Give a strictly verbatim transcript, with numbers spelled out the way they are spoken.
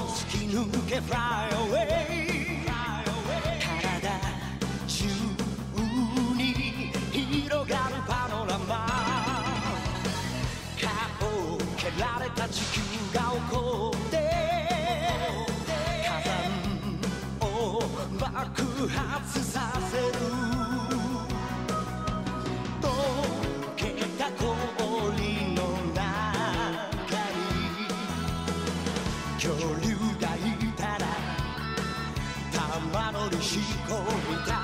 突き抜け Fly away 体中に広がるパノラマ顔を蹴られた地球が起こって火山を爆発させる溶けた氷の中に恐竜がいたら玉乗り仕込みた